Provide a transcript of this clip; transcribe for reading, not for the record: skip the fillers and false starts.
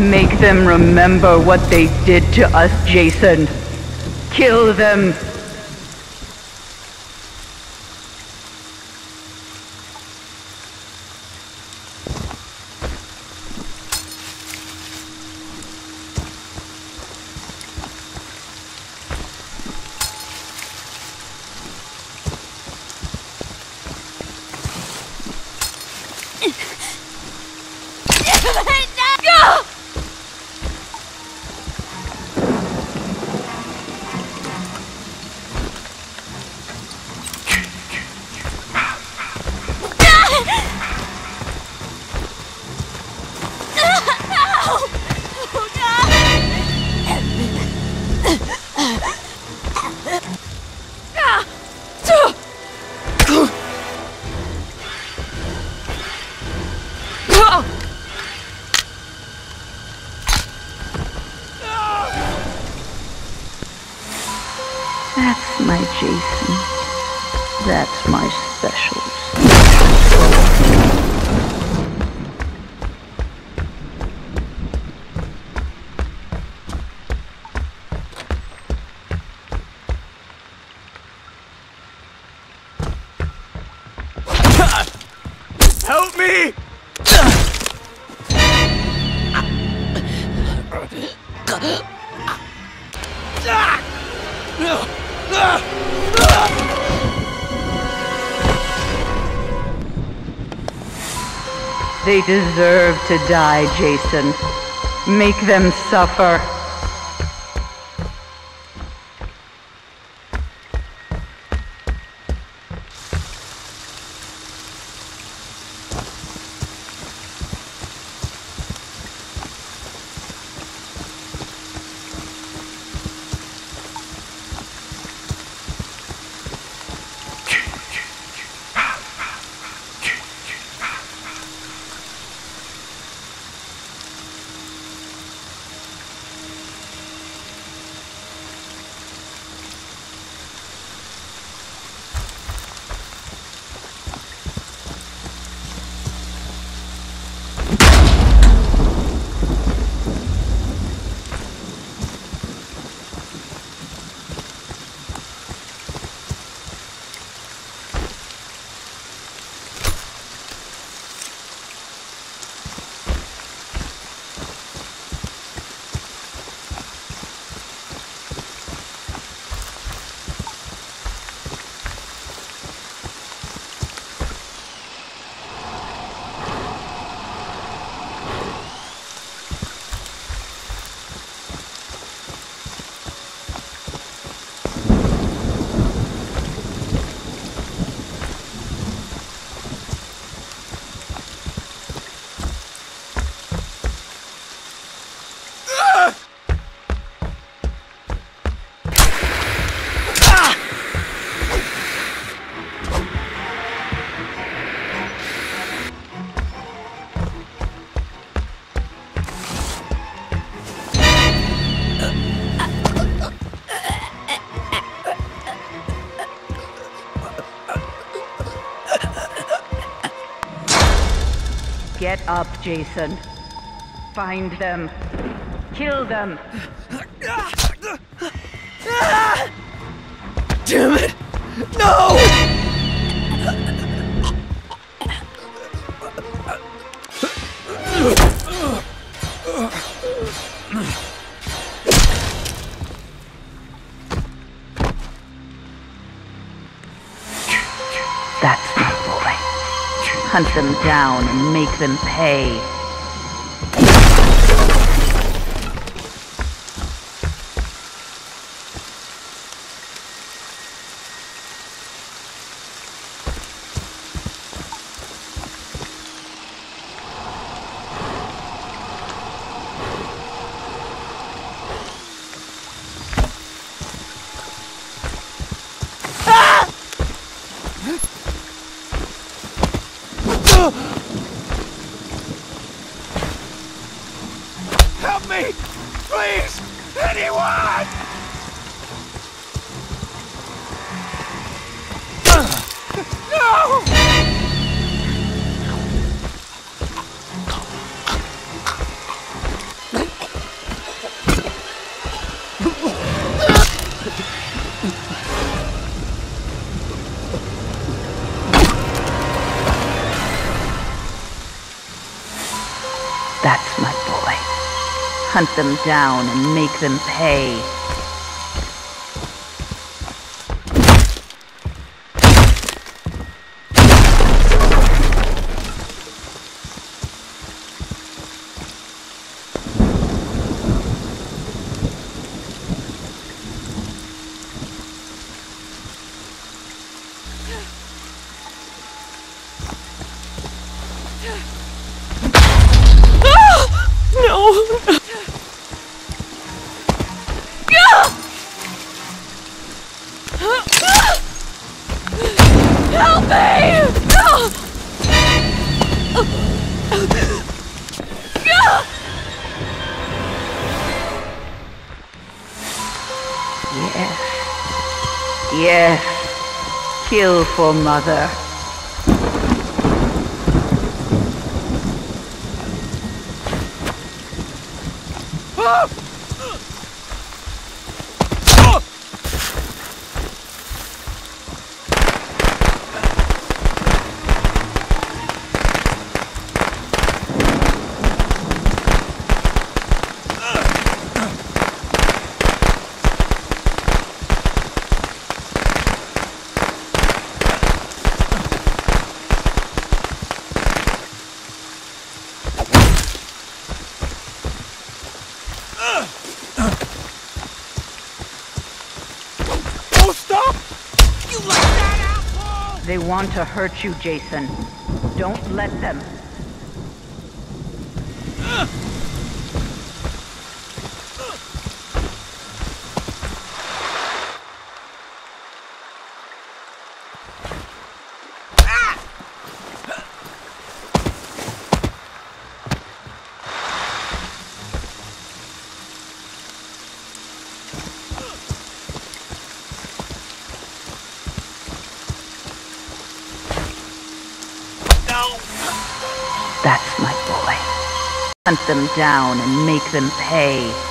Make them remember what they did to us, Jason. Kill them. That's my Jason. That's my specials. Help me! They deserve to die, Jason. Make them suffer. Get up, Jason. Find them. Kill them. Damn it! No! That's my boy. Hunt them down and make them pay. Help me! Please! Anyone! No! Hunt them down and make them pay. Help me! Yes. Yes. Kill for Mother. Oh, stop! You like that, asshole? They want to hurt you, Jason. Don't let them. That's my boy. Hunt them down and make them pay.